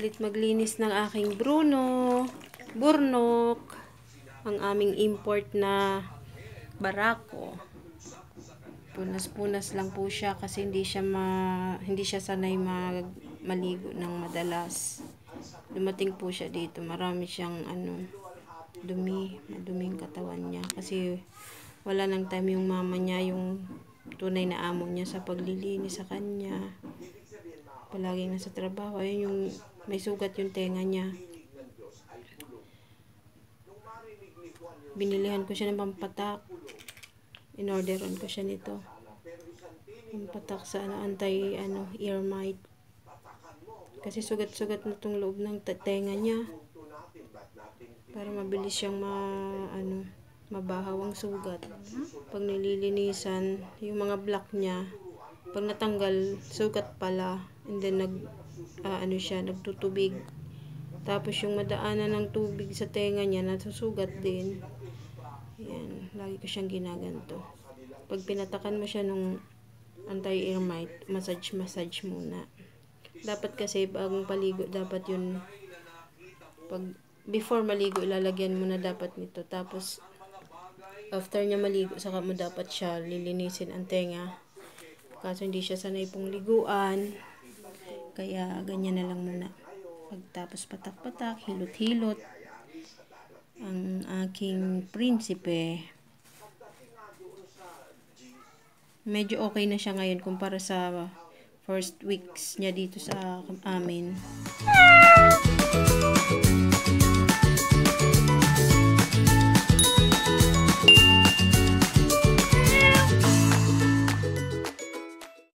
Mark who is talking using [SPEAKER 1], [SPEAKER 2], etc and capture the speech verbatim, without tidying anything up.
[SPEAKER 1] ulit maglinis ng aking Bruno, Burnok, ang aming import na barako. Punas-punas lang po siya kasi hindi siya ma, hindi siya sanay mag, maligo ng madalas. Dumating po siya dito, marami siyang ano, dumi, maduming katawan niya kasi wala nang time yung mama niya, yung tunay na amo niya sa paglilinis sa kanya. Palaging nasa trabaho. Ayun yung may sugat yung tenga niya. Binilihan ko siya ng pampatak. In-orderan ko siya nito. Pampatak sa ano, anti ano, ear mite. Kasi sugat-sugat na tong loob ng tenga niya. Para mabilis siyang ma, ano, mabahaw ang sugat. Pag nililinisan, yung mga black niya, pag natanggal, sugat pala. And then, nag, uh, ano siya, nagtutubig. Tapos, yung madaanan ng tubig sa tenga niya, nasusugat din. Yan, lagi ko siyang ginaganto. Pag pinatakan mo siya nung anti-ear mite, massage-massage muna. Dapat kasi, bagong paligo, dapat yun, pag, before maligo, ilalagyan mo na dapat nito. Tapos, after niya maligo, saka mo dapat siya lilinisin ang tenga. Kaso hindi siya sanay pong liguan. Kaya ganyan na lang muna. Pagtapos patak-patak, hilot-hilot. Ang aking prinsipe. Medyo okay na siya ngayon kumpara sa first weeks niya dito sa amin.